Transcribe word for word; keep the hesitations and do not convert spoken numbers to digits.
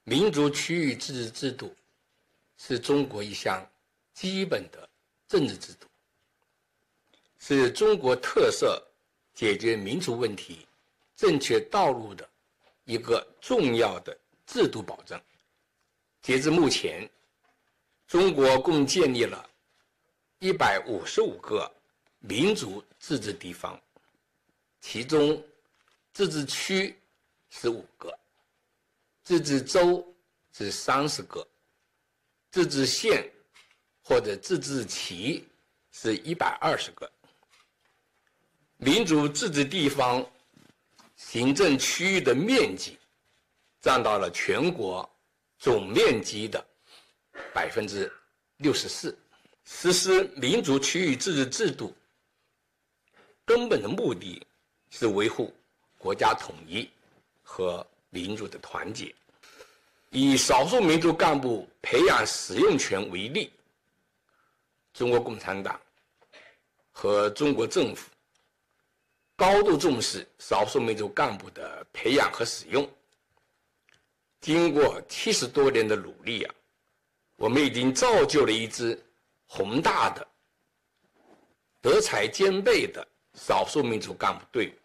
民族区域自治制度是中国一项基本的政治制度，是中国特色解决民族问题正确道路的一个重要的制度保证。截至目前，中国共建立了一百五十五个民族自治地方，其中自治区是五个，自治州是三十个，自治县或者自治旗是一百二十个。民族自治地方行政区域的面积占到了全国总面积的百分之六十四。实施民族区域自治制度根本的目的是维护国家统一和民族的团结。以少数民族干部培养使用权为例，中国共产党和中国政府高度重视少数民族干部的培养和使用。经过七十多年的努力啊，我们已经造就了一支宏大的、德才兼备的少数民族干部队伍。